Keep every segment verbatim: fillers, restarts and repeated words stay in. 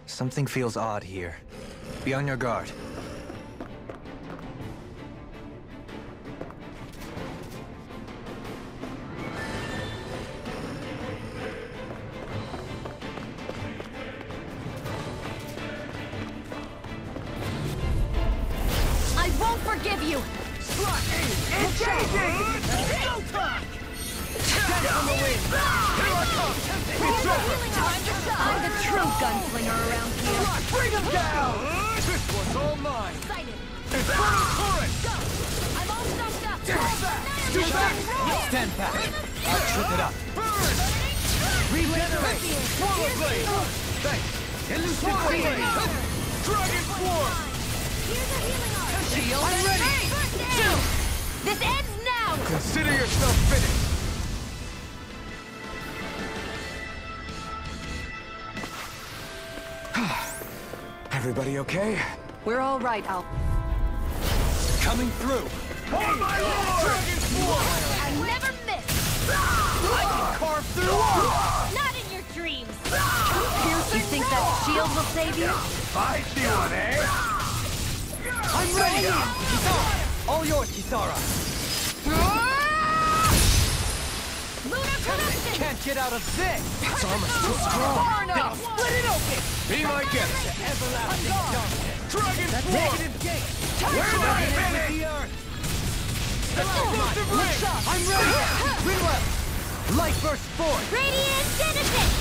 Something feels odd here. Be on your guard. I won't forgive you! Engaging! Go time! Stand on the wing! Here I come! It's over! Time to shine! I'm the true gunslinger around here. Bring him down! This one's all mine! Excited! Infernal Torrent! Go! I'm all stuffed up! Fall back! Do back! Stand back. I'll trip it up. Burn! Regenerate! Swallow Blade! Thanks! Elusive Blade! Dragon Form! Here's a healing art! Shield! I'm ready! First aid! This ends now! Consider yourself finished! Everybody okay? We're all right, Al. Coming through! Oh my lord! Dragon Form! I never miss! I can carve through! Not in your dreams! You think that shield will save you? I see one, eh? I'm ready! Kisara! All yours, Kisara! Lunar production! Can't get out of this! This armor's too strong! Far enough! Split it open! Be my guest! Everlasting darkness! Dragon Form! Negative gate! Where am I headed? The earth! Explosive ring! I'm ready! Reload! Light burst forth! Radiant Genesis!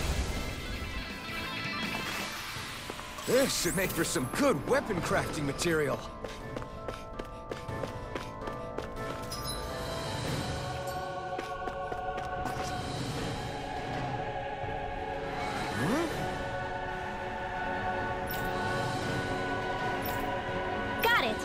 This should make for some good weapon crafting material. Got it!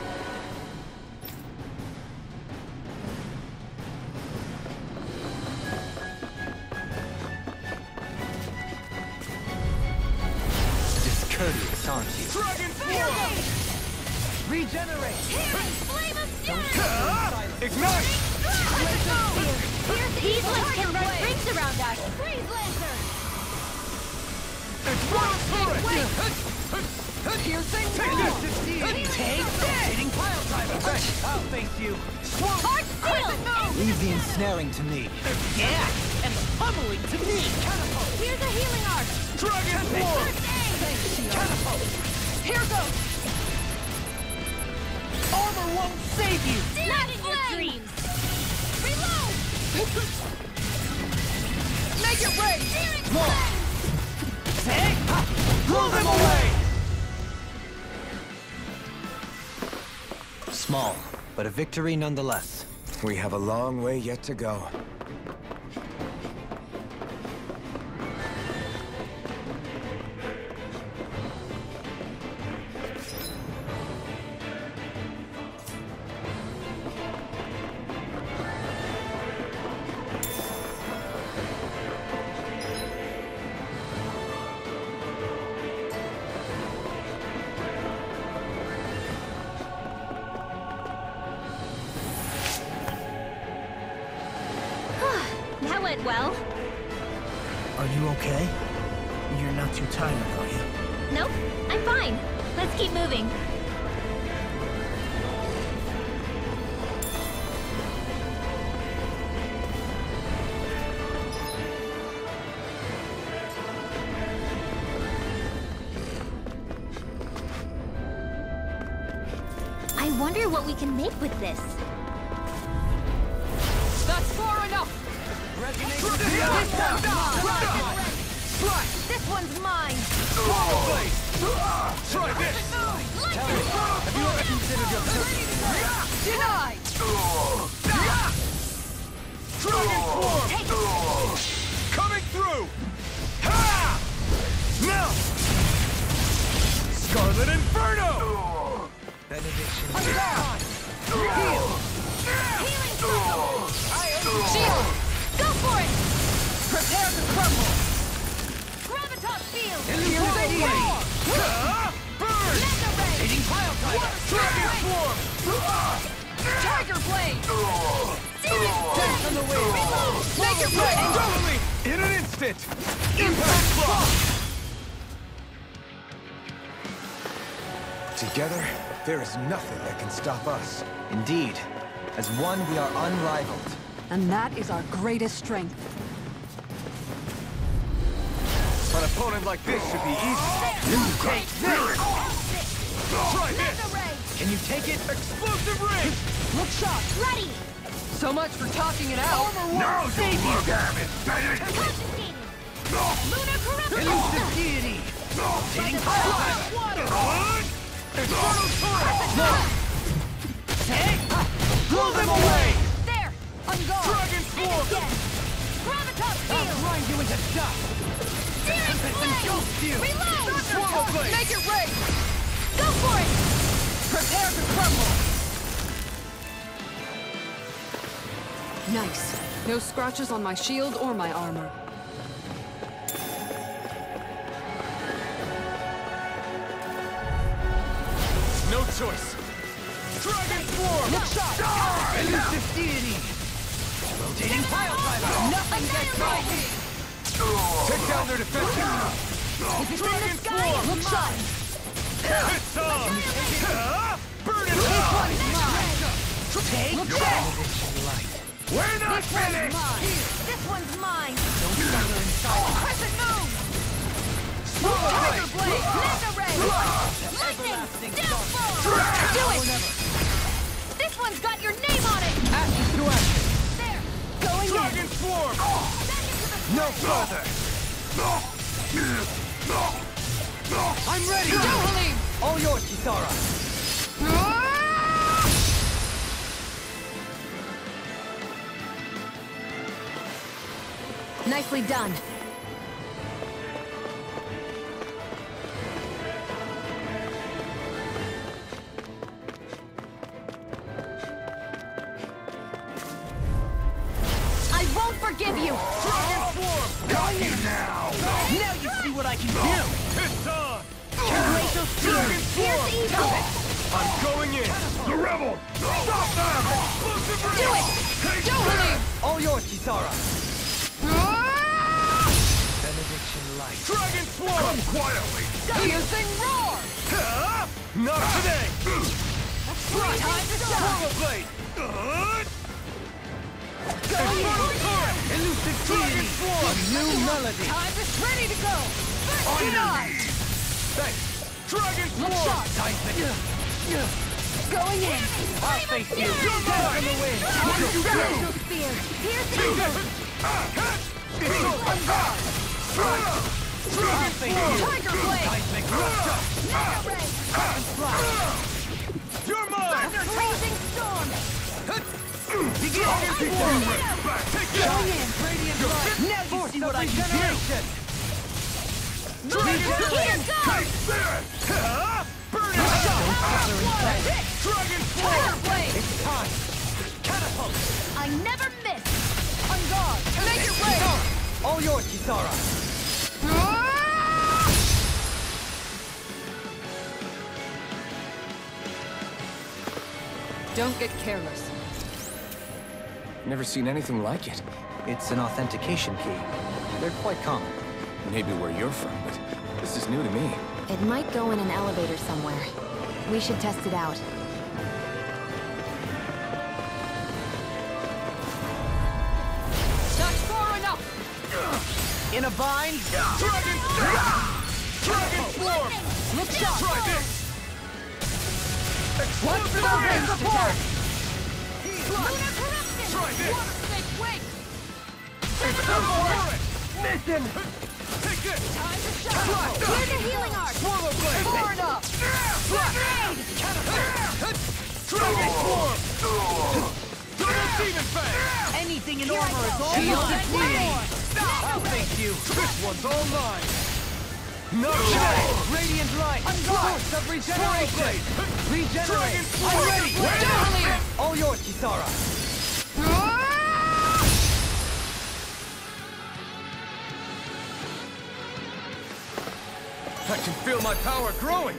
Discourteous, aren't you? Dragon Form! Regenerate! Flame of Fury! Ignite! These ones can run rings around us! Freeze Lantern! Infernal Torrent! Piercing Take this! Take this! Hitting pile driver! Thanks! I'll face you! Swamp! Heart Steel! Leave the ensnaring to me. Yeah! And pummeling to me! Catapult! Here's a healing art! Dragon Form! First aid! Catapult! Here goes! Armor won't save you! Not in your dreams! Reload! Make it rain! More! Take! Blow them away! Small, but a victory nonetheless. We have a long way yet to go. That went well. Are you okay? You're not too tired, are you? Nope, I'm fine. Let's keep moving. I wonder what we can make with this. That's far enough! This one's mine! Try this! Tell me, Have you ever considered your purpose? Denied! Dragon Form! Take it! Coming through! Ha! Now! Scarlet Inferno! Benediction. Heal! Healing cycle! Shield! Go for it! Prepare to crumble! Gravitas field! Elusive Blade! Burn! Mega ray! Hitting pile driver! Dragon Form! Tiger blade! Death on the wing! Make it rain! Doubly! In an instant! Impact Block! Together, there is nothing that can stop us. Indeed. As one, we are unrivaled. And that is our greatest strength. An opponent like this should be easy. You take this! Try this! Can you take it? Explosive ring! Look shot! Ready! So much for talking it out. Now you look at it, baby! Confiscated! Lunar corruption! Elusive deity! Taking fire! Water! Infernal torrent! Blow them away! There! On guard! Dragon And swarm! again! Gravitas I'll field! grind you into dust! Searing Engulf flame! you! Reload! Swallow blade! Make it rain! Go for it! Prepare to crumble! Nice. No scratches on my shield or my armor. No choice! Dragon swarm! Look shot! Elusive deity! Rotating pile driver! Nothing gets by me! Take down their defenses! Dragon swarm! Look shot! It's on! Huh? Burn it This up! one is mine! Take Look your shot! light. We're not This one's finished! mine! This one's mine! Don't suffer in silence. Crescent moon! Swallow Tiger blade! blade! Laser ray! Lightning! Everlasting Downfall! dawn. Do Now or it! never. This one's got your name on it! Ashes to ashes. There! Going in! Dragon swarm! Back into the No further. I'm ready. Dohalim! All yours, Kisara. Nicely done. I won't forgive you! Dragon swarm! Got you now! Now you see what I can do. It's on! Glacial Dragon Here's swarm! evil! I'm going in! The rebel! Stop them! Explosive ring! Do it! Take Dohalim! All yours, Kisara. Benediction light. Dragon swarm! Come quietly! Piercing roar! Huh? Not today! Time to shine! Swallow blade! Uh, Infernal torrent! Elusive Dragon deity. swarm! New melody. Time is ready to go! On Get your on! knees! Thanks! Dragon Look swarm! shot! Seismic. Going in! I'll face you. You're Death mine! in the wind. What did you do? Glacial spear! Here's evil! It's over! I'll Dragon face swarm! you. Tiger blade! Seismic rupture. Laser ray! You're mine! Thunder blazing storm! Dragon swarm! Back! Take Going that! in! Radiant light. Now you see what I can do. Dragon Here swarm! goes! Take this! Huh? Burn it up! Dragon swarm! Tiger blade! It's time. Catapult. I never miss! On guard! Make it rain! All yours, Kisara. Don't get careless. Never seen anything like it. It's an authentication key. They're quite common. Maybe where you're from, but this is new to me. It might go in an elevator somewhere. We should test it out. That's far enough! In a bind. Dragon Dragon swarm! Look shot! Try this! What's Explosive the ring! support? Lunar corruption! Try this! Water snake, wait! Infernal torrent! Listen. Take this! Time to shine! Here's a healing art! Swallow blade! Far enough! Dragon swarm! Double demon fang! Anything in armor is all Shield mine. and war! I'll face you. This one's all mine! No Shine. Radiant light. Unguard. Force of regeneration. Regenerate. Dragon I'm swarm! ready. Dohalim! All yours, Kisara. I can feel my power growing!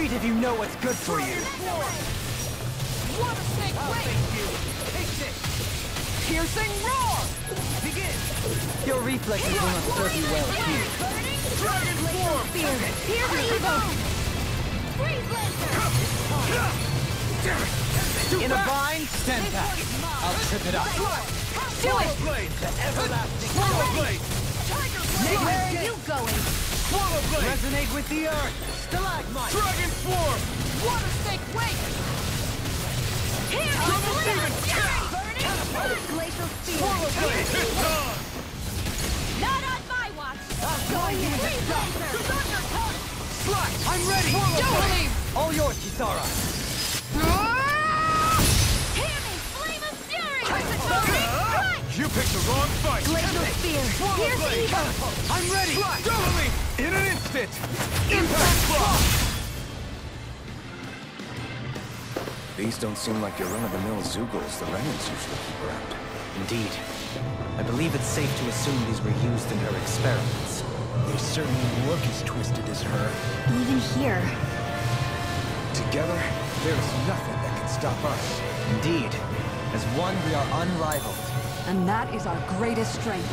Retreat if you know what's good for you. Water snake wait! Take this! Piercing roar! Begin! Your reflexes will not serve you well here. Dragon form! Spear! Pierce Evo! Freeze Lancer! In a bind, stand back. I'll trip it up. Do it! Blade to everlasting. Swallow Blade! Where are you going? Swallow blade! Resonate with the earth. Stalagmite! Dragon form! Water snake wait! Here! Burning! Glacial spear! Swallow blade! Not on my watch! Going in. Freeze Lancer! Thunder Touch! Slide! I'm ready! Don't believe! All yours, Kisara. Hear me! Flame of fury! Strike! You picked the wrong fight! Glacial spear! Here's Evo! I'm ready! Double me! In an instant! Impact block! These don't seem like your run-of-the-mill Zeugles the Renans usually keep around. Indeed. I believe it's safe to assume these were used in her experiments. They certainly look as twisted as her. Even here. Together, there's nothing that can stop us. Indeed. As one, we are unrivaled. And that is our greatest strength.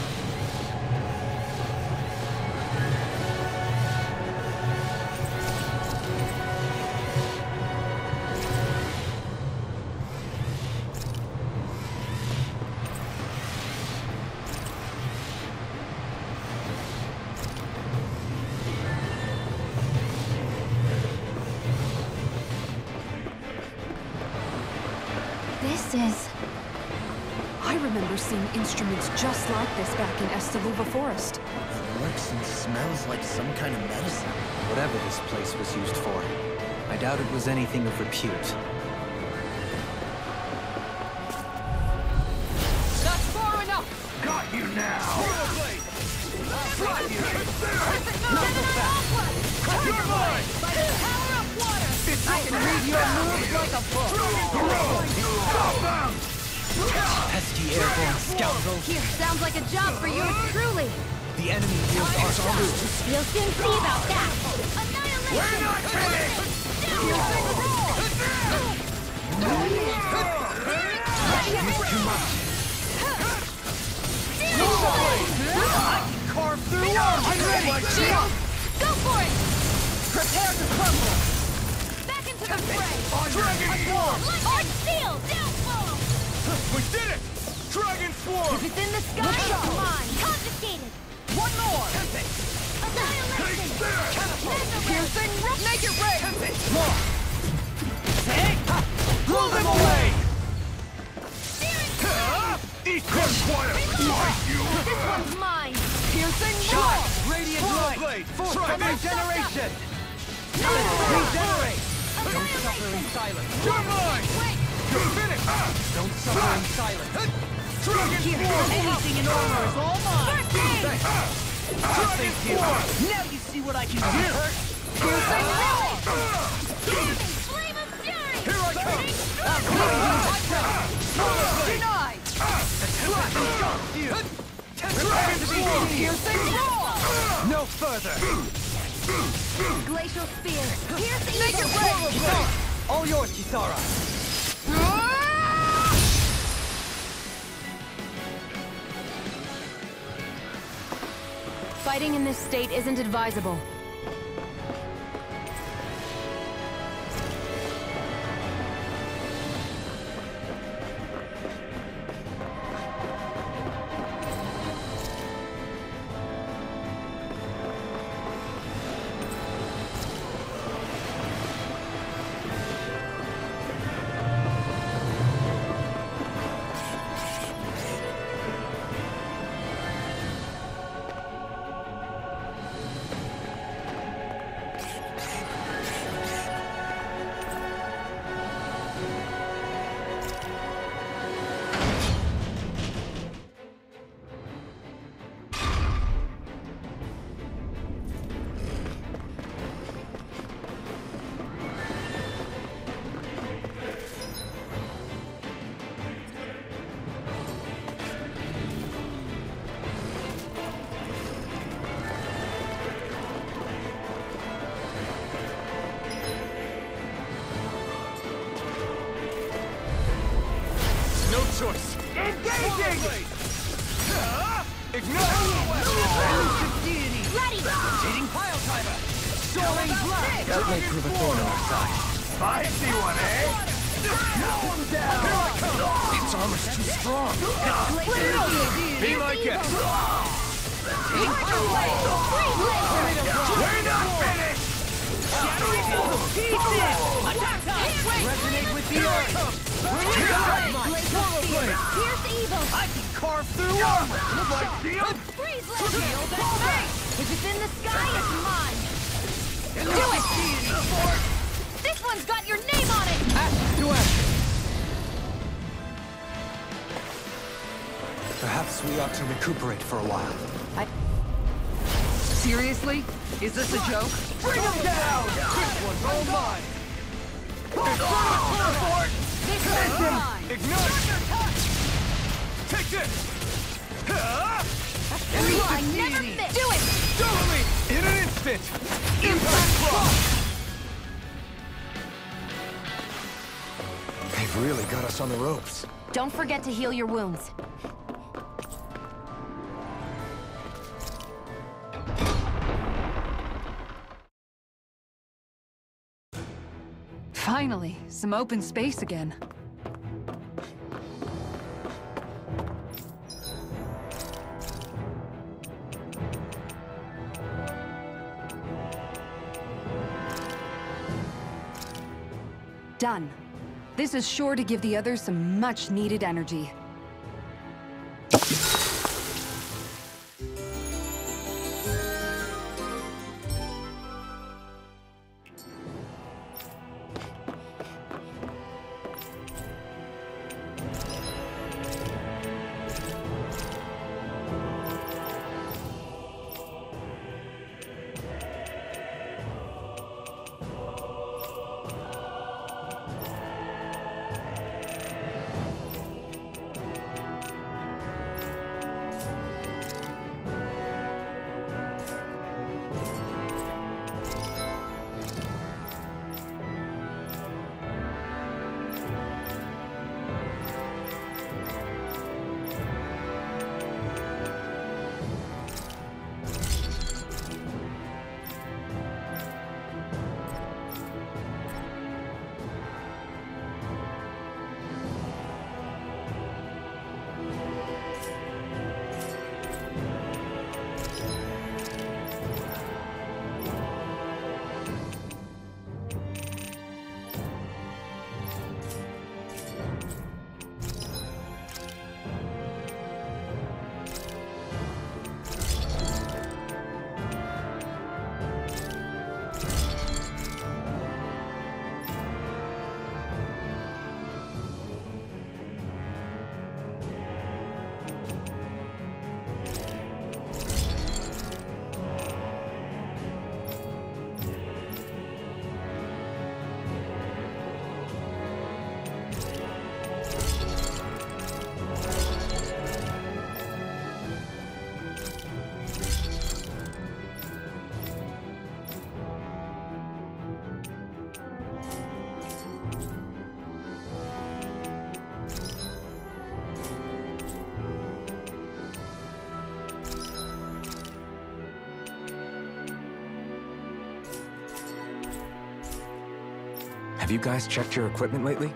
This is... I remember seeing instruments just like this back in Estaluva Forest. It looks and smells like some kind of medicine. Whatever this place was used for, I doubt it was anything of repute. That's far enough! Got you now! Swallow blade! Slide you! You're mine! By the power of water! I can read your moves like a book! Stop! Pesky airborne scoundrels! Here, sounds like a job for yours truly! The enemy wields our true. You'll soon see about that! Annihilation! We're not kidding! Use too much. Carve through! I'm ready! Shield! Go for it! Prepare to crumble! Back into the fray! Dragon form! On steel! Downfall! We did it! Dragon form! If it's in the sky, it's mine! Confiscated! One more! Annihilation! Piercing! Make it rain! More! Take! Blow them away! Eat gunfire! This one's mine! Piercing! Shot! Radiant blade! Try regeneration! Regenerate! Don't suffer in silence! You're mine! Wait! You're finished! Don't suffer in silence! Dragon form! Anything in armor is all mine! Dragon form! Now you see what I can do! Piercing rally! Flame of fury! Here I come! Denied! Dragon form! Piercing roar! No further! Glacial spear! Piercing Make it rain! All yours, Kisara! Fighting in this state isn't advisable. choice! Engaging! Ignite! Ready! Rotating pile driver! Soaring blast! That may prove a thorn on our side. Spicy one, eh? Knock him down! Here I come! Its armor's too strong. Be my guest! We're not finished! Attack time! Resonate with the earth! Pierce evil! I can carve through armor! Like shield! Freeze shield and face! If it's in the sky, it's mine! Do it! This one's got your name on it! Ashes to ashes! Perhaps we ought to recuperate for a while. Seriously? Is this a joke? Bring him down! This one's all mine! This one's mine! Ignite! Take this! I never miss! Do it! Totally! In an instant! Impact block! They've really got us on the ropes. Don't forget to heal your wounds. Finally, some open space again. Done. This is sure to give the others some much-needed energy. Have you guys checked your equipment lately?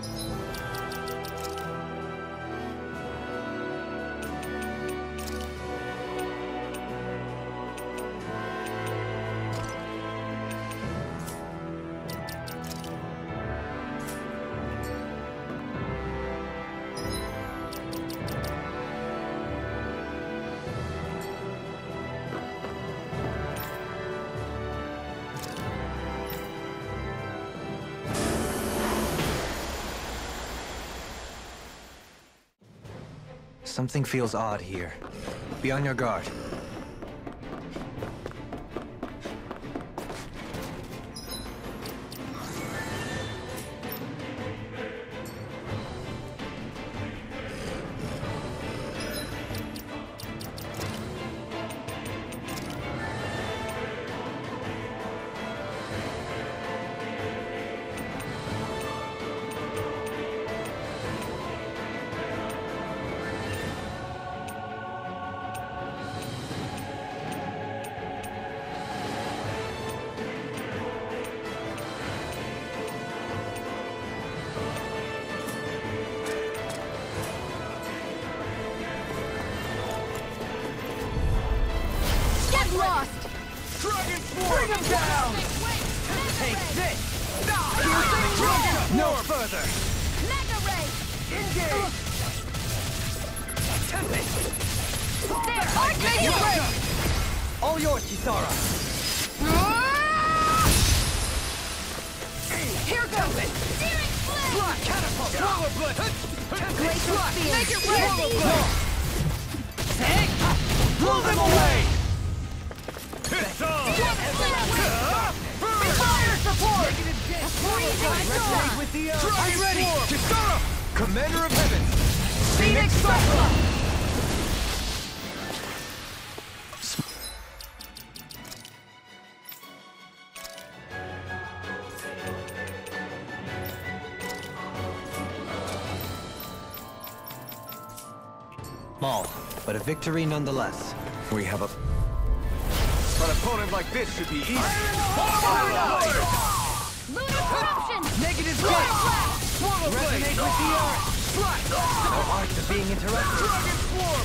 Something feels odd here. Be on your guard. down! Take this! No further! Mega Ray! Engage! There! Archmage Ray! All yours, Kisara! Here goes it! Searing Blade! Catapult! Swallow Blade! Glacial Spear! Make it Swallow Blade! Blow them away! Fire support! Resonate with the earth! I'm ready! Kisara! Commander of Heaven! Phoenix Cyclops! Small, but a victory nonetheless. We have a... An opponent like this should be easy. Lunar Corruption! Negative gate! Swallow Blade! Resonate with the earth! Slash! No art to being interrupted. Dragon Swarm!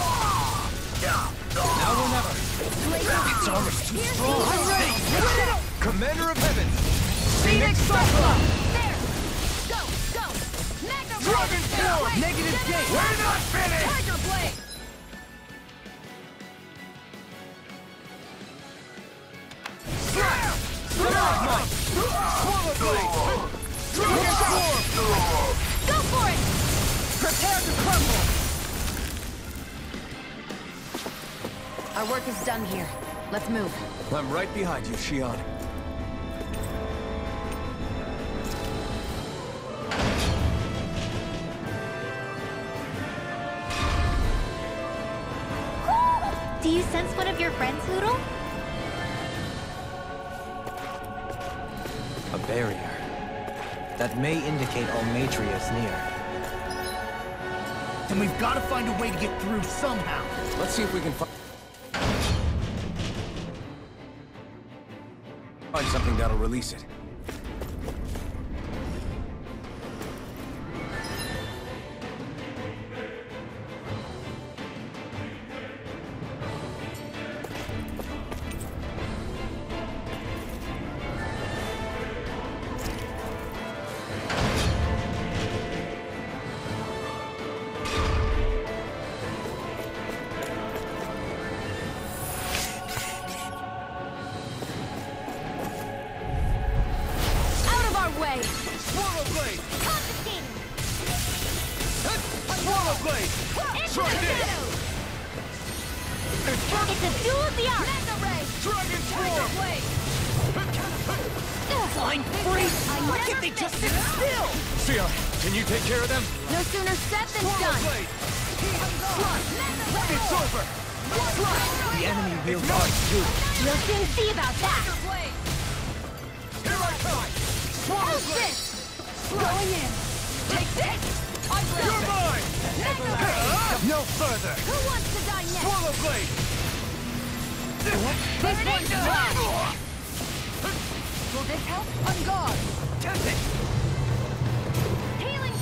Now or never. It's almost too strong! I'm ready! Commander of Heaven! Phoenix Cyclops! There! Go! Go! Mega Ray! Dragon Swarm! Negative gate! We're not finished! Tiger Blade! Swallow Blade! Dragon Swarm! Go for it! Prepare to crumble! Our work is done here. Let's move. I'm right behind you, Shion. Do you sense one of your friends, Hoodle? A barrier. That may indicate Almatria is near. Then we've got to find a way to get through somehow. Let's see if we can find... Find something that'll release it. Way! Swallow Blade! Confiscating! Swallow Blade! Try this! It's a duel of the arts! Mega Ray! Dragon Swarm! Blade! Flying free! Why can't they just sit still? Shion, can you take care of them? No sooner said than Swallow done! Blade! It's over! The enemy wields art too. You'll soon see about that! Here I come! Swallow How's Blade! this? Going in! Take this! I'm You're mine! Mega Ray! No further! Who wants to die next? Swallow Blade! This one's done! Will this help? On guard! Test it! Healing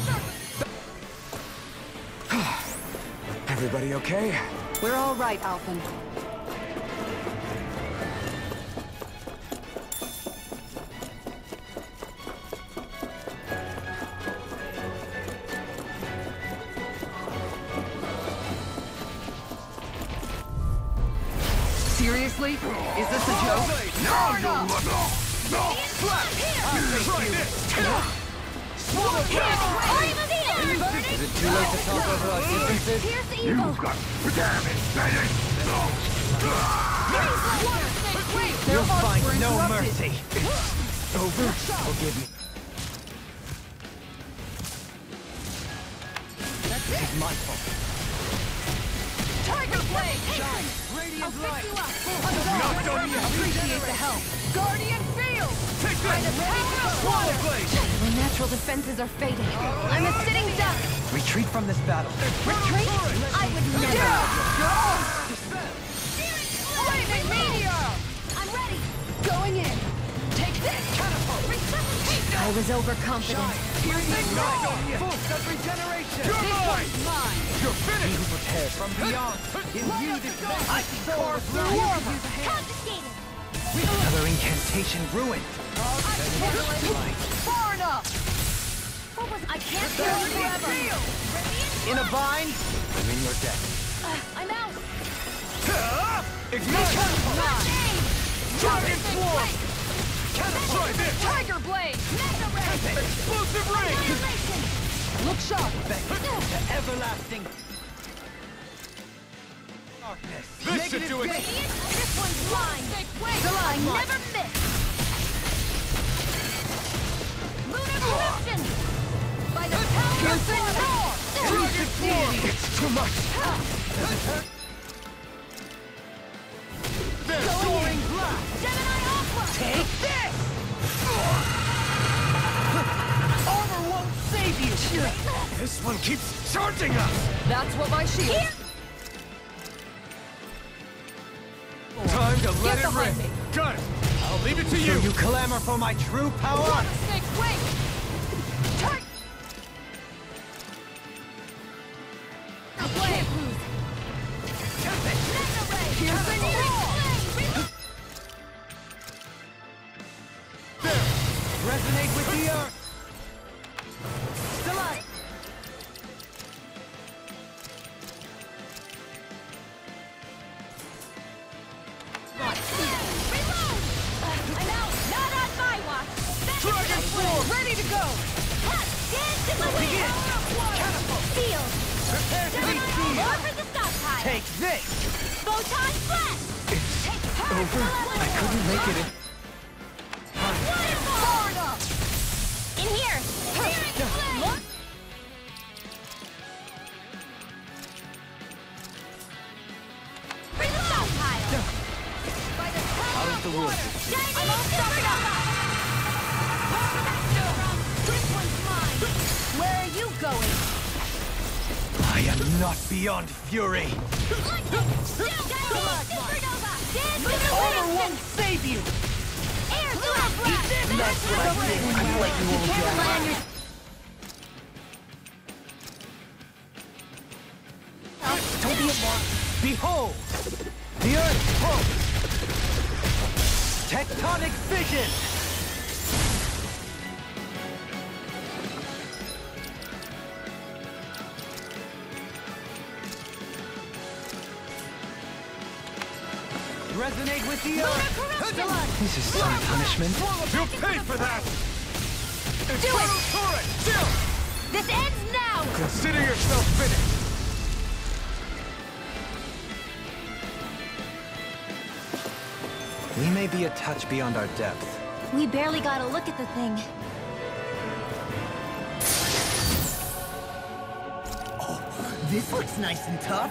circle! Everybody okay? We're all right, Alphen. Seriously? Is this a joke? No, no, no, no! Slap! Try this! Swallow Blade! Is it too late to talk over our differences? Here's the evil! You'll find no mercy. Over? Forgive me. This is my fault. Tiger Blade! Shine! I'll Radiant pick light! you up! Not done yet! Appreciate the help. Guardian Field! Take this! Swallow Blade! My natural defenses are fading. I'm a sitting duck! Retreat from this battle. Retreat? I would never! Flaming Meteor! I'm ready! Going in! Take this! Catapult! Resuscitation! I was overconfident. Full set regeneration! You're mine! Mine! You're finished! Prepared. From beyond, in you this I can carve through Confiscated! Another incantation ruined. Far enough! What was I can't kill you forever! In a bind, I'm in your debt. Uh, I'm out! Ignite! Dragon Swarm! Try this! Tiger Blade! Mega Ray! Explosive Ring! Annihilation! Look sharp! The everlasting darkness. This should do it! This one's mine! Wait! I never miss! Lunar Corruption! By the power of Thor! Dragon Swarm! It's too much! There, Soaring Blast! Gemini Aqua! Take this! Armor won't save you! This one keeps charging us! That's what my shield... Here! Time to let Get it behind rip! me. Got it! I'll leave it to Do you! you clamor for my true power? Snake, wait! Turn! I can't lose! Mega Ray! Piercing Flame! There! Resonate with the earth! Delight! Reload! I'm out! Not on my watch! Dragon Swarm! Ready to go! Hot! Dance in the wind! Field! Prepare to be sealed! More for the stockpile! Take this! Photon Blast! Take her Over. I couldn't make it in. Waterfall! Far enough! In here! Searing Flame! For the stockpile! By the power Out of the woods. Shining I'm supernova! This one's mine! Where are you going? I am not beyond fury! Lightning! Supernova! Dance in the Armor wind! won't save you! Air blast! That's what I think. I let you all Can't rely on down. your... Don't be alarmed. Behold! The earth pulse! Tectonic vision! Resonate with the earth! This is some punishment. You'll pay for that! Do it! Turret! Still! This ends now! Consider yourself finished! We may be a touch beyond our depth. We barely got a look at the thing. This looks nice and tough.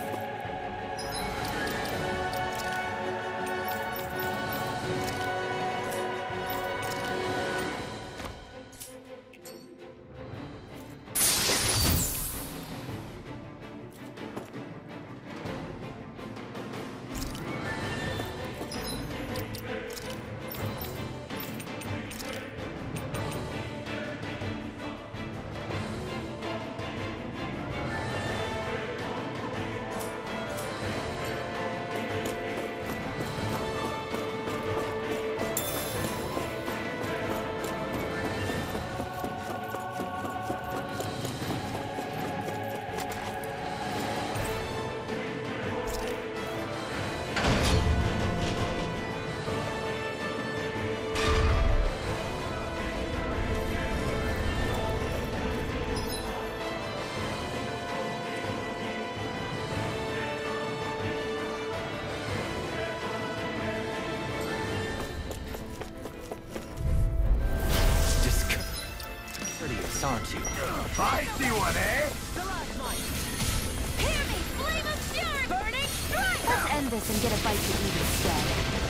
Aren't you? I see one, eh? Hear me! Flame of fury! Burning strike! Let's end this and get a bite to eat instead.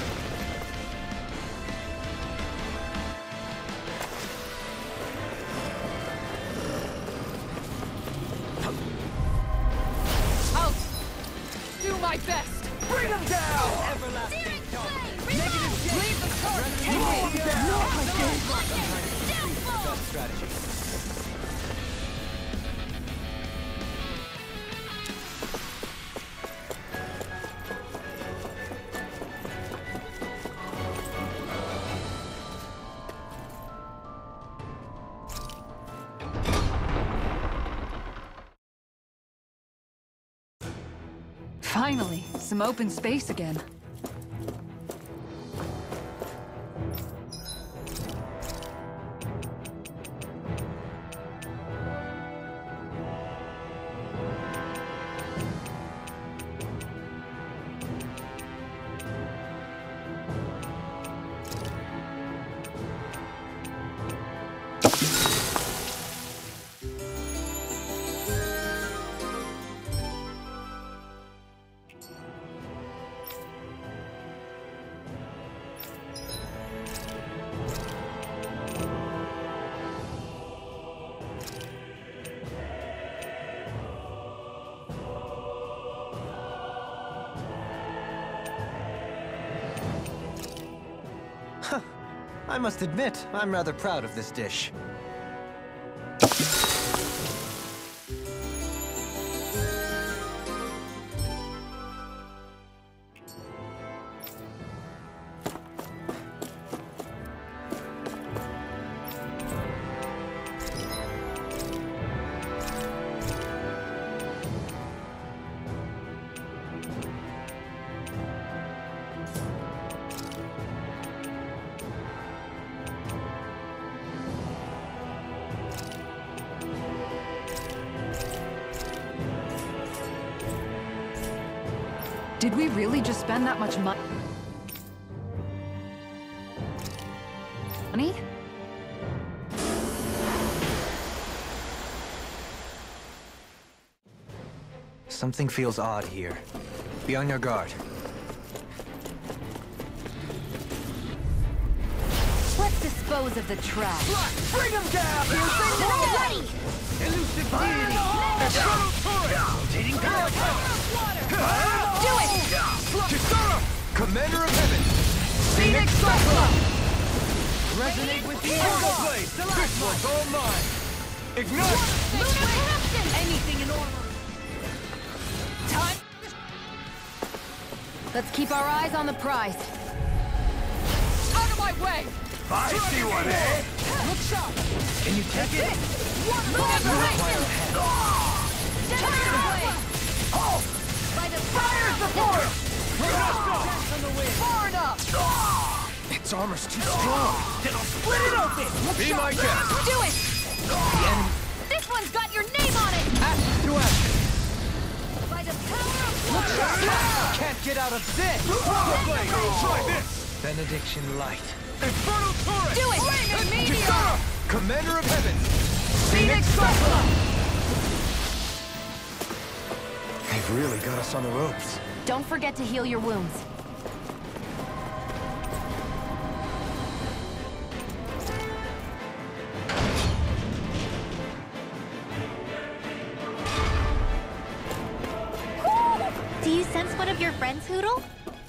Out! Do my best! Bring them down! Searing flame! Reload! Leave the turret! Take them down! Downfall! Strategy. Finally, some open space again. I must admit, I'm rather proud of this dish. Did we really just spend that much money? Money? Something feels odd here. Be on your guard. Let's dispose of the trash. Bring him down! Ready! Elusive deity! External turret! Rotating power power! Do it! Kisara! Commander of Heaven! Phoenix Cyclone! Resonate with the Orgo Blade! This one's all mine! Ignite! Lunar Eruption! Anything in order. Time! Let's keep our eyes on the prize. Out of my way! I see one, eh? Look sharp! Can you take it? One Lunar Eruption! By the fire's the force! Far enough! Its armor's too strong! Then I'll split it open! Be my guest! Do it! This one's got your name on it! Action to action! By the power of water! Can't get out of this! Blade! Try this! Benediction light. Infernal turret! Do it! Flaming meteor! Kisara! Commander of Heaven! Phoenix Cyclone! They've really got us on the ropes. Don't forget to heal your wounds. Do you sense one of your friends, Hootle?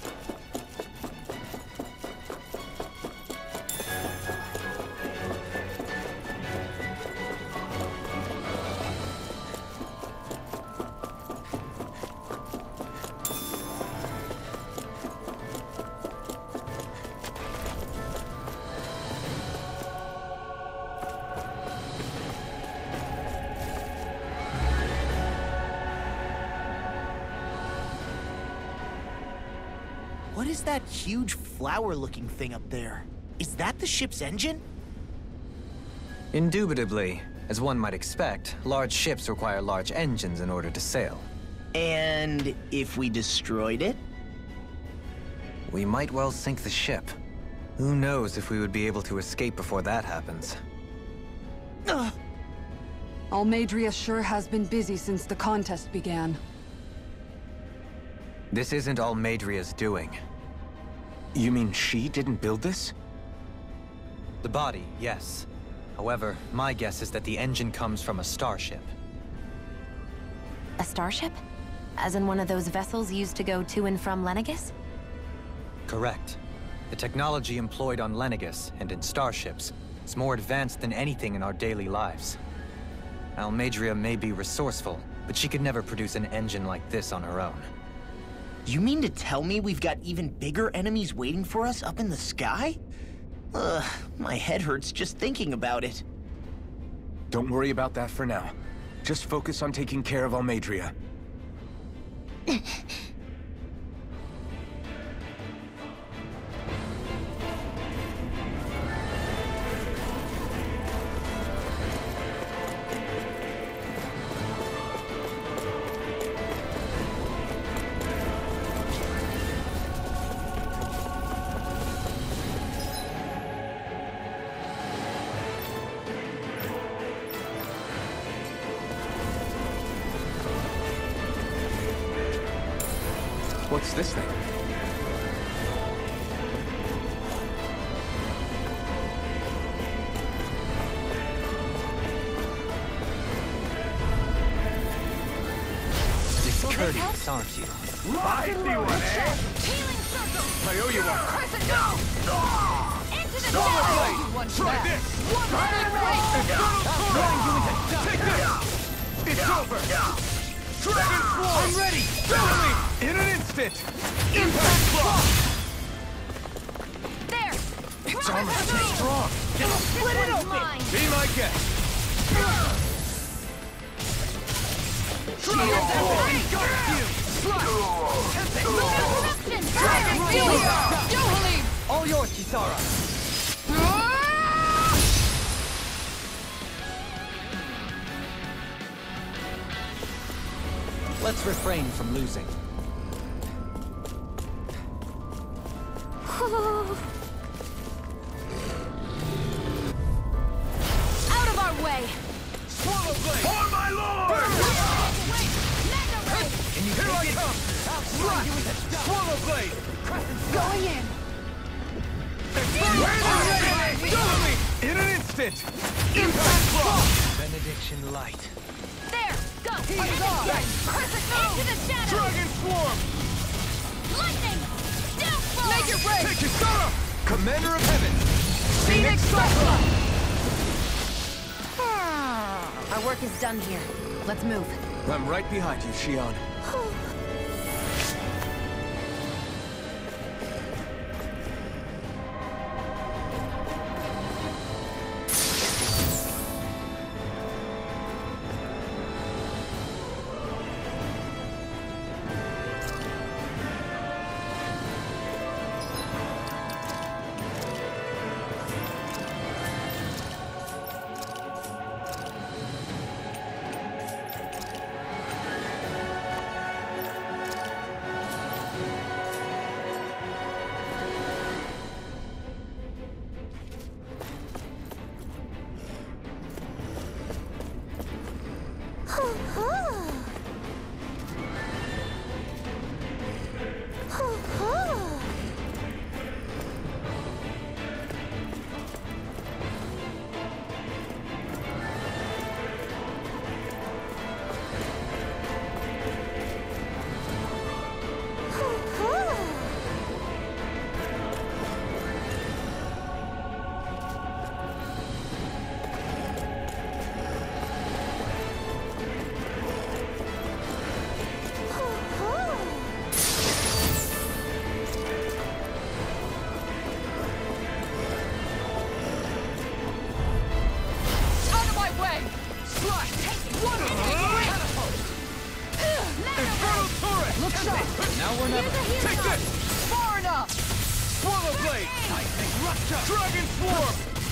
What is that huge flower-looking thing up there? Is that the ship's engine? Indubitably. As one might expect, large ships require large engines in order to sail. And if we destroyed it? We might well sink the ship. Who knows if we would be able to escape before that happens. Ugh. Almeidrea sure has been busy since the contest began. This isn't Almeidrea's doing. You mean she didn't build this? The body, yes. However, my guess is that the engine comes from a starship. A starship? As in one of those vessels used to go to and from Lenegis? Correct. The technology employed on Lenegis and in starships is more advanced than anything in our daily lives. Almeidrea may be resourceful, but she could never produce an engine like this on her own. You mean to tell me we've got even bigger enemies waiting for us up in the sky? Ugh, my head hurts just thinking about it. Don't worry about that for now. Just focus on taking care of Almeidrea. What's this thing? Discourteous, aren't you? I see one, eh? Healing circle! I owe you one. Crescent go! Into the Solar shadow! Blade! One Try shot. this! One hundred race! Infernal Torrent! Take this! It's over! Dragon Swarm! I'm ready! Follow me! In an instant! Impact Block! There! It's almost too strong! Split it open! Be my guest! Dragon Swarm! Interruption! Dragon Meteor! Yohalim! All yours, Kisara! Let's refrain from losing. Out of our way! Swallow Blade! For my lord! Mega Ray! Here I come! Slash! Swallow Blade! Going in! Follow me! In an instant! Impact Block! Benediction Light. There! Go! He's on! Crescent move! Into the shadow! Dragon Swarm! Lightning! Downfall! Make it rain! Take Kisara! Commander of Heaven! Phoenix Cyclone! Our work is done here. Let's move. I'm right behind you, Shion. Now or never. Take this! Far enough! Swallow Blade! Dragon Swarm!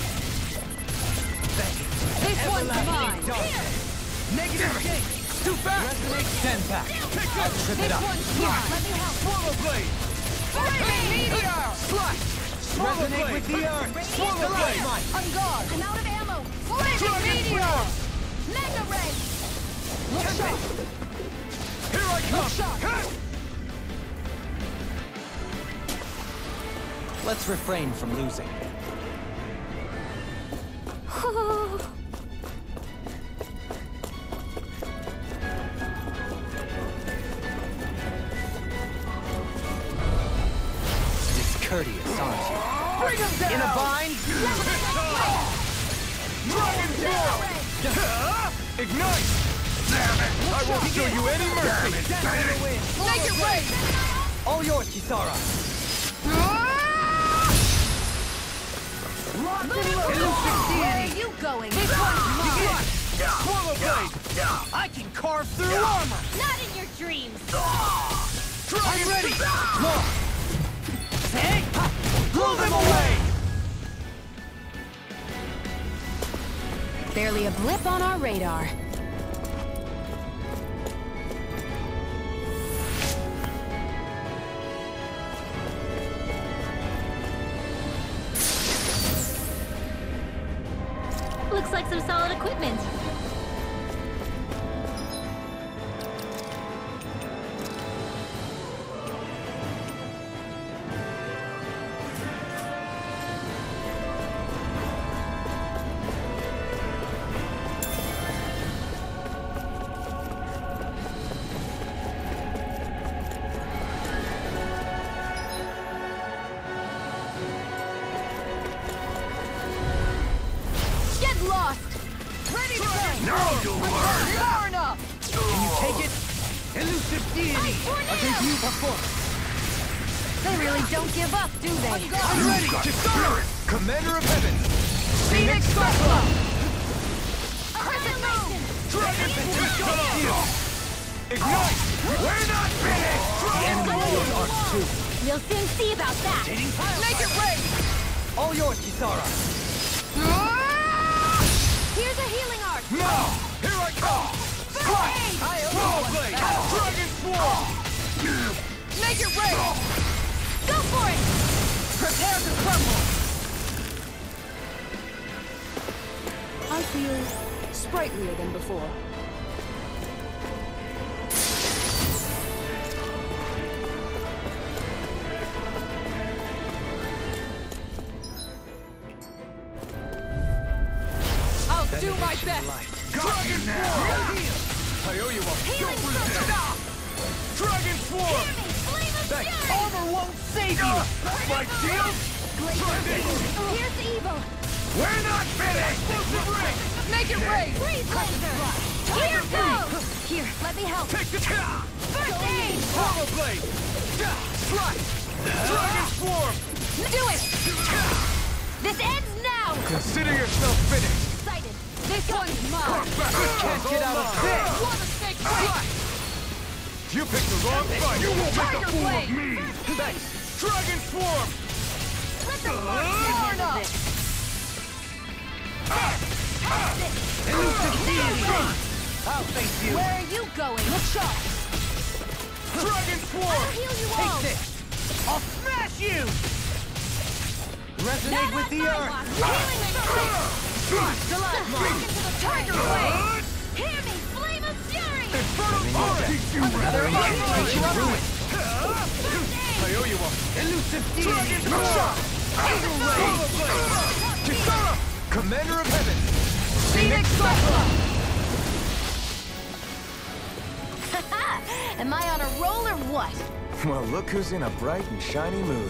This one's mine! Negative gate! Too fast! Stand back. Take I'll this! trip it This up. one's mine! Let me help! Swallow Blade! Flaming meteor! Slash! Swallow Resonate Blade! with the earth. Swallow Blade! On guard! I'm out of ammo! Flaming Dragon meteor! Swarm! Mega ray! Look sharp! Here I come! Shot. Let's refrain from losing. Discourteous, aren't you? Bring him down! In a bind? Dragon Swarm! Ignite! Damn it! I won't show you any mercy! Make it rain! All yours, Kisara. Where are you going? This one's mine! Swallow Blade! I can carve through armor! Not in your dreams! I'm ready! Look! Hey! Blow them away! Barely a blip on our radar. Looks like some solid equipment. Take it! Elusive deity! A debut performance! They really don't give up, do they? I'm ready! Kisara! Commander of Heaven! Phoenix Cyclone! Annihilation! Dragon Potential! Ignite! We're not finished! Enemy Lord Arc two! We'll soon see about that! Make it rain! All yours, Kisara! Here's a healing arc! Now! Here I come! Strike! Swallow Blade! Dragon Swarm! Make it rain! Go for it! Prepare to crumble! I feel sprightlier than before. I'll do my best! Dragon Swarm! I owe you one! Healing circle! Dragon Swarm! That armor won't save you! My shield? Here's evil! We're not finished! Make it rain! Freeze laser! Here goes! Here, let me help! Take the First aid! Swallow Blade! Strike! Dragon Swarm! Do it! This ends now! Consider yourself finished! Excited! This one's mine! Can't get out of this! Wanna snake strike! You picked the wrong fight! You won't make a Tiger fool of Blade! me! Thanks! Dragon Swarm! Let the burn up! Elusive deity! I'll face you! Where are you going? Look sharp! Dragon Swarm! I'll heal you all! Take this! I'll smash you! Resonate with the earth! Healing Strike! Back into the Tiger Blade! Hear me! Flame of Fury! Infernal Torrent! Another incantation ruin! I owe you one! Elusive deity! Dragon Swarm! Eagle Ray! Kisara! Commander of Heaven! Phoenix Cyclone! Am I on a roll or what? Well, look who's in a bright and shiny mood.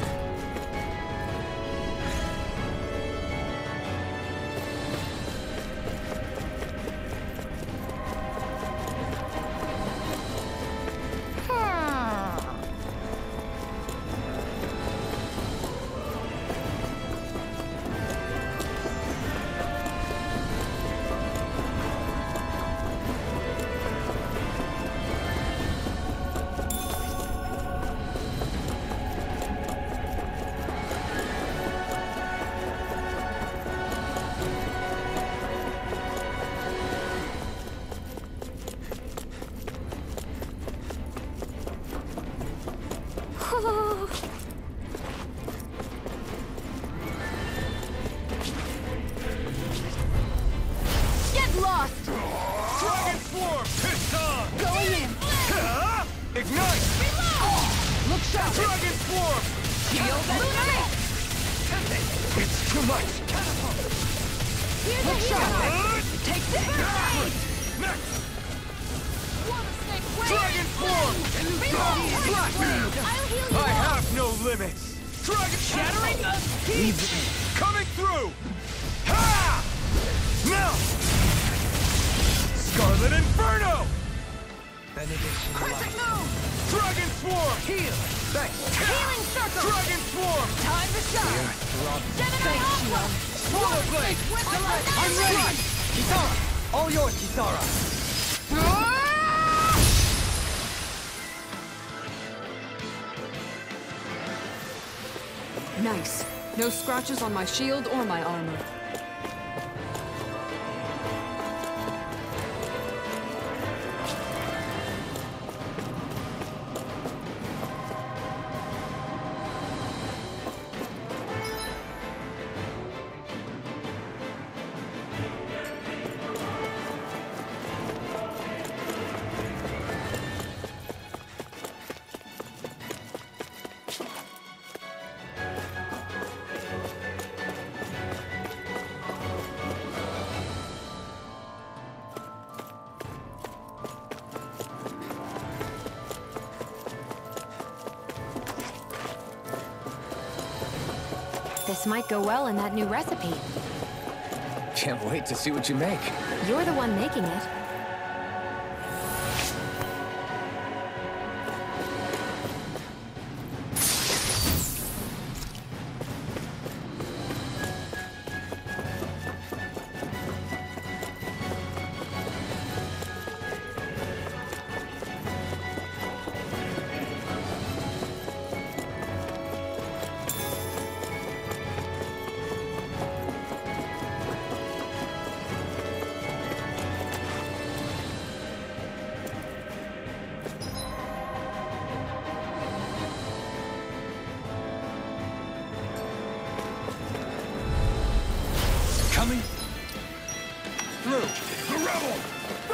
Get lost! Dragon Swarm! Piston! Going in! Ignite! Look sharp! Dragon Swarm! Shield Lunar! It's too much! Here's a hero! Take this! Next! Dragon Swarm! I'll heal you I all! have no limits! Dragon Shattering the Heat! Coming through! Ha! Now! Scarlet Inferno! Benediction. Crescent Moon! Dragon Swarm! Heal! Thanks! Healing Circle! Dragon Swarm! Time to shine! Gemini Alpha! Swallow Blade! I'm ready! Kisara! All yours, Kisara! Nice. No scratches on my shield or my armor. This might go well in that new recipe. Can't wait to see what you make. You're the one making it.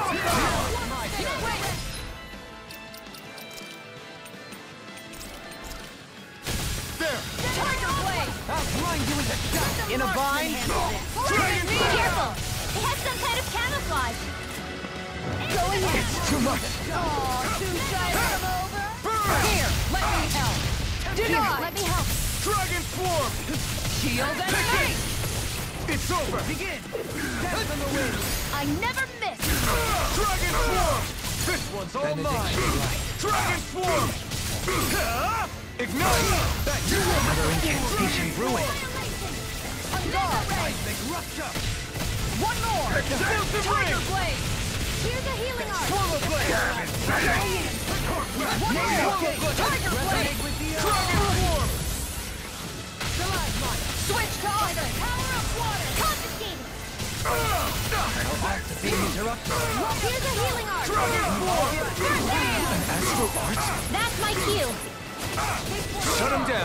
Tiger Blade! I'll blind you with a dot in a vine! Dragon Be careful! It has some kind of camouflage. Going in! It's too much! Aw, too shy to come over? Here, let me help! Denied! Let me help. Dragon Swarm! Shield and face! It's over! Begin! Death in the wind! I never miss. Dragon Swarm! This one's all mine! Dragon Swarm! Ignite! That you will Another incantation brewing. On guard! Seismic Rupture! One more! Explosive Tiger Ring! Blade! Here's a healing art. Swallow Blade! One more! Tiger Blade! Dragon Swarm! Switch to item! Power of water! Confiscated. Beam interrupted! Here's a healing art. Dragon Swarm! Astral arts? That's my cue. Shut him down!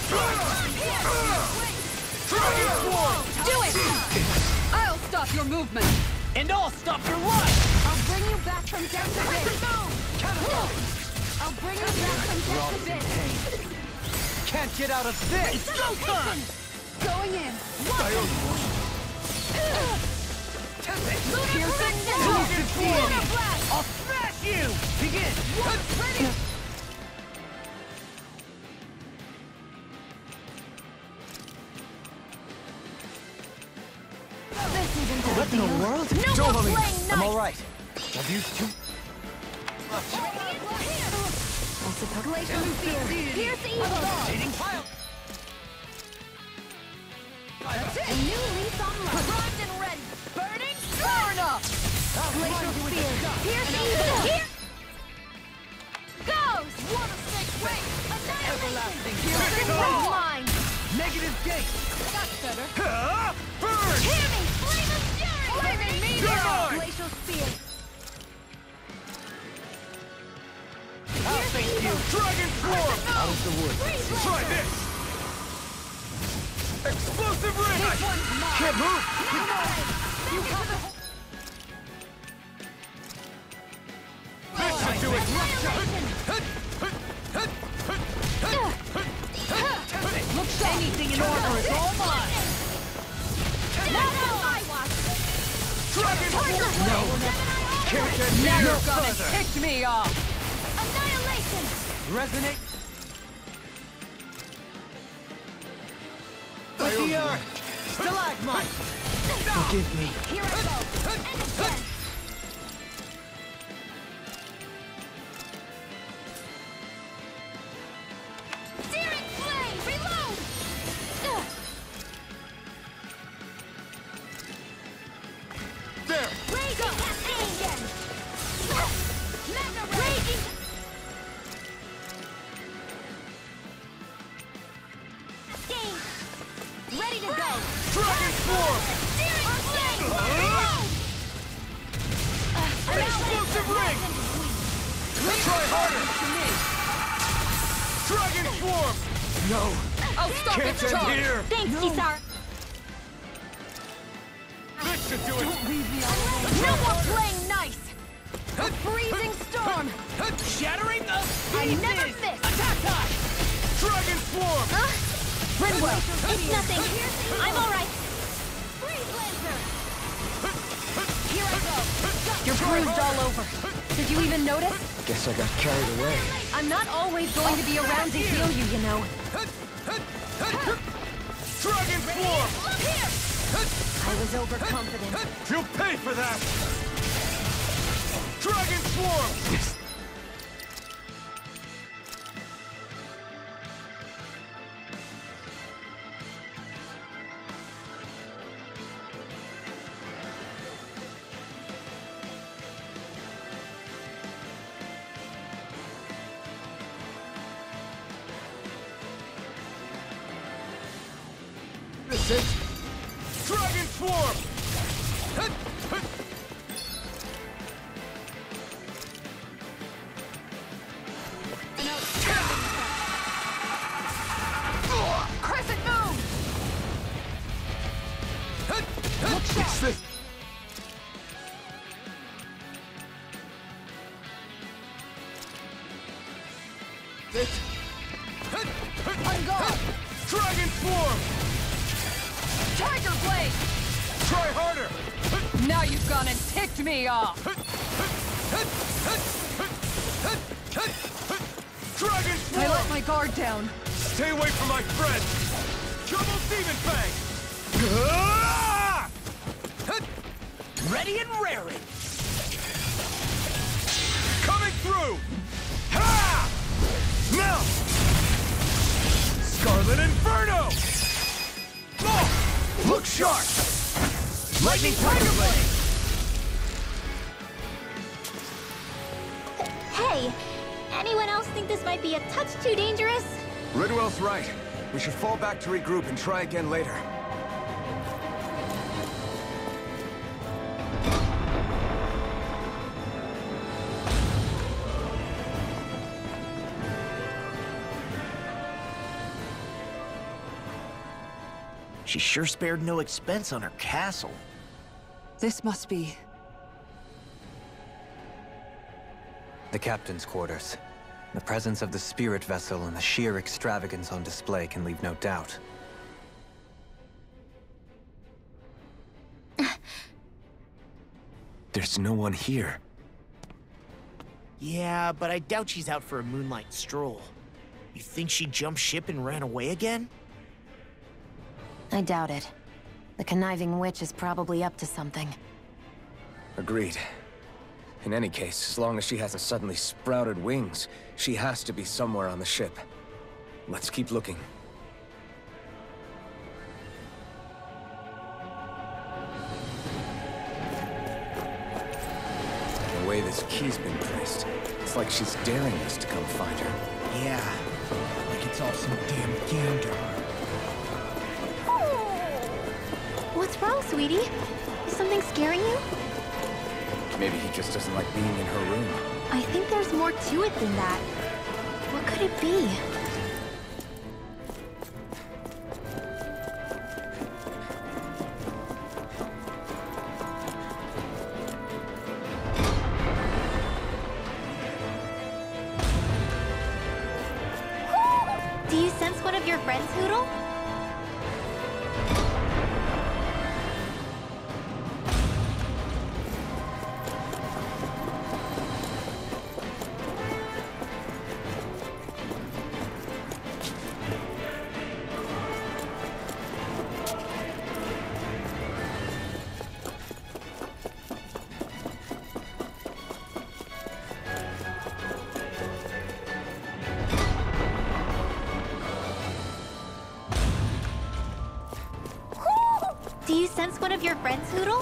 Dragon Swarm! Do it! I'll stop your movement! And I'll stop your life! I'll bring you back from death to bit. I'll bring you back from death to bit. Can't get out of this! It's go time! Going in! Piercing Dragon Swarm! blast. I'll smash you! Begin! Ready! This isn't a What in the world? No Don't more worry, playing I'm nice. alright. I've used too... Glacial spear. Pierce evil. Dating pile! A new leaf on life. Primed and ready! Burning burn up! Glacial spear. Pierce evil. Here goes. One of six wings! Everlasting Piercing from mine. Negative gate! That's better! Ah! Burn! Hear me. Flame of fury. Flaming meteor! Glacial spear. I'll thank you! Dragon Swarm! Out of the woods. Try this! Explosive Ring! This one's mine! Can't move! You have it! This should do it! Looks like anything in order is all mine! Not on my watch. Dragon Swarm! No! Can't get Now near you're gonna further! kick me off! Annihilation. Resonate! With the earth! Stalagmite! Forgive me. Here I go. And again. Searing flame. Reload. Ugh. There! Raging cascade again. Mega raging. Cascade. Ready to go. Dragon Swarm! Searing flame. Reload. Explosive Ring! Try harder! Dragon Swarm! No! I'll stop Can't its end charge! here! Thanks, Kisar. This should do it! No more playing nice! A freezing storm! Shattering the I never pieces! miss. Attack time! Dragon Swarm! Huh? Rinwell! It's nothing. I'm all right. Freeze Lancer. Here I go. You're bruised all over. Did you even notice? Guess I got carried away. I'm not always going to be around to heal you, you know. Dragon Swarm! Look here. I was overconfident. You'll pay for that! Dragon Swarm! This is Dragon Swarm! Crescent Moon! What's this? it! I'm gone! Dragon Swarm! Tiger Blade! Try harder! Now you've gone and ticked me off! Dragon Swarm! I let my guard down. Stay away from my friend! Double Demon Fang! Ready and raring! Coming through! Ha! Now! Scarlet Inferno! Oh! Look sharp! Lightning Tiger Blade! Hey, anyone else think this might be a touch too dangerous? Ridwell's right. We should fall back to regroup and try again later. She sure spared no expense on her castle. This must be... The captain's quarters. The presence of the spirit vessel and the sheer extravagance on display can leave no doubt. There's no one here. Yeah, but I doubt she's out for a moonlight stroll. You think she jumped ship and ran away again? I doubt it. The conniving witch is probably up to something. Agreed. In any case, as long as she hasn't suddenly sprouted wings, she has to be somewhere on the ship. Let's keep looking. The way this key's been placed, it's like she's daring us to come find her. Yeah, like it's all some damn game to her. What's wrong, sweetie? Is something scaring you? Maybe he just doesn't like being in her room. I think there's more to it than that. What could it be? Do you sense one of your friends, Hootle? Do you sense one of your friends, Hootle?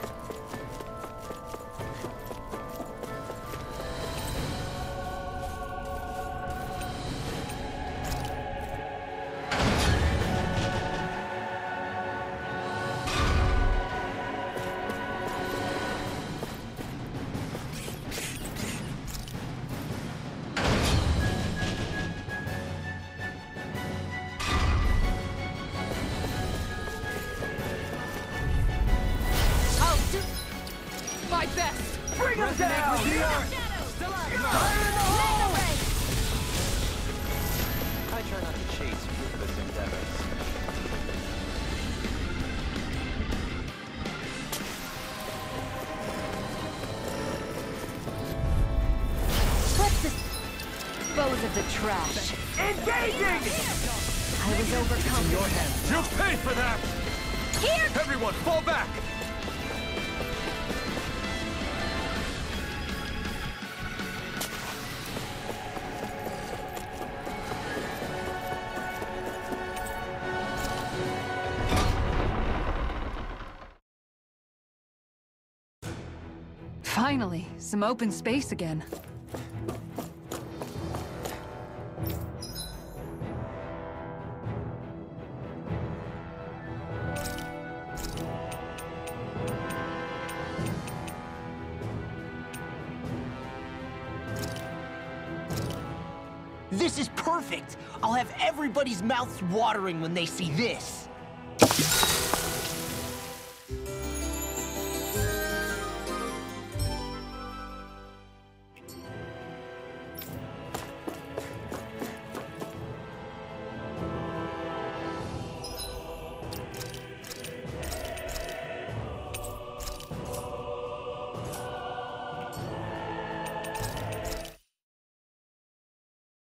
My best! Bring him down! I try not to chase fruitless endeavors. Let's dispose of the trash. Engaging! I was overcome. In your hands. You'll pay for that! Here! Everyone, fall back! Finally, some open space again. This is perfect! I'll have everybody's mouths watering when they see this!